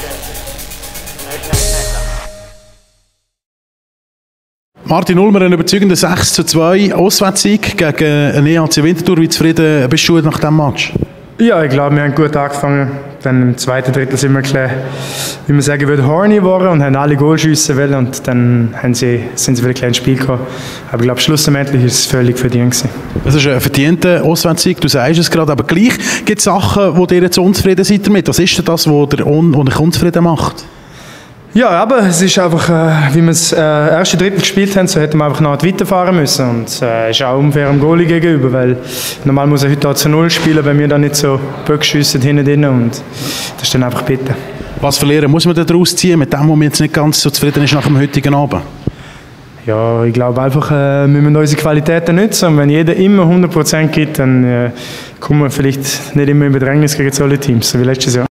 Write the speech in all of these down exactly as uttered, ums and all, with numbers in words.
Martin Ulmer, ein überzeugender sechs zu zwei Auswärtssieg gegen den E H C Winterthur. Wie zufrieden bist du nach diesem Match? Ja, ich glaube, wir haben gut angefangen. Dann im zweiten Drittel sind wir ein bisschen, wie man sagen würde, horny geworden und haben alle Goal schiessen wollen. Und dann haben sie, sind sie wieder ein kleines Spiel gekommen. Aber ich glaube, schlussendlich war es völlig verdient gewesen. Es ist ein verdienter Auswärtssieg, du sagst es gerade. Aber gleich gibt es Sachen, wo ihr jetzt unzufrieden seid damit. Was ist denn das, was euch unzufrieden macht? Ja, aber es ist einfach, äh, wie wir das äh, erste Drittel gespielt haben, so hätten wir einfach noch weiterfahren müssen. Und es äh, ist auch unfair dem Goalie gegenüber, weil normal muss er heute auch zu Null spielen, wenn wir dann nicht so Böcke schiessen hinten drin. Und das ist dann einfach bitter. Was verlieren muss man daraus ziehen, mit dem, wo man jetzt nicht ganz so zufrieden ist nach dem heutigen Abend? Ja, ich glaube einfach, äh, müssen wir unsere Qualitäten nutzen. Und wenn jeder immer hundert Prozent gibt, dann äh, kommen wir vielleicht nicht immer in Bedrängnis gegen so alle Teams, so wie letztes Jahr.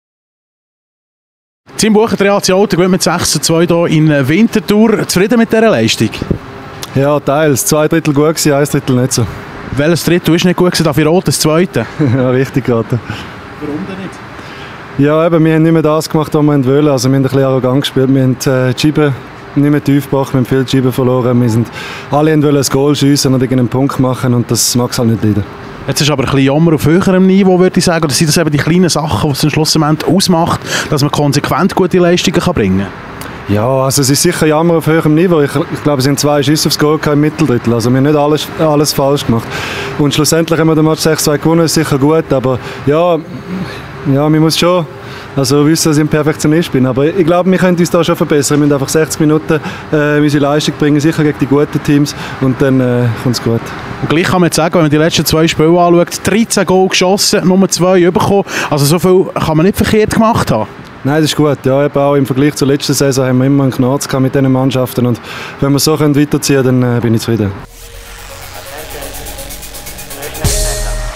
Tim Bucher, der E H C Olten, gewinnt mit sechs zu zwei hier in Winterthur. Zufrieden mit dieser Leistung? Ja, teils. Zwei Drittel gut gewesen, ein Drittel nicht so. Welches Drittel ist nicht gut gewesen? Dafür Rot das zweite? Ja, richtig geraten. Warum denn nicht? Ja, eben, wir haben nicht mehr das gemacht, was wir wollen. Also wir haben ein bisschen arrogant gespielt. Wir haben äh, die Scheibe nicht mehr tief gebracht, wir haben viele Scheiben verloren. Wir sind, alle wollten ein Goal schiessen und einen Punkt machen und das mag es halt nicht leiden. Jetzt ist aber ein bisschen Jammer auf höherem Niveau, würde ich sagen. Oder sind das eben die kleinen Sachen, die es am Schluss ausmacht, dass man konsequent gute Leistungen kann bringen kann? Ja, also es ist sicher Jammer auf höherem Niveau. Ich, ich glaube, es sind zwei Schüsse aufs Goal im Mitteldrittel. Also wir haben nicht alles, alles falsch gemacht. Und schlussendlich haben wir den Match sechs zwei gewonnen, ist sicher gut. Aber ja, ja, man muss schon also wissen, dass ich ein Perfektionist bin. Aber ich glaube, wir können uns da schon verbessern. Wir müssen einfach sechzig Minuten äh, unsere Leistung bringen, sicher gegen die guten Teams. Und dann äh, kommt es gut. Und gleich kann man jetzt sagen, wenn man die letzten zwei Spiele anschaut, dreizehn Goal geschossen, Nummer zwei bekommen. Also so viel kann man nicht verkehrt gemacht haben. Nein, das ist gut. Ja, eben auch im Vergleich zur letzten Saison haben wir immer einen Knarz mit diesen Mannschaften. Und wenn wir so weiterziehen können, dann äh, bin ich zufrieden.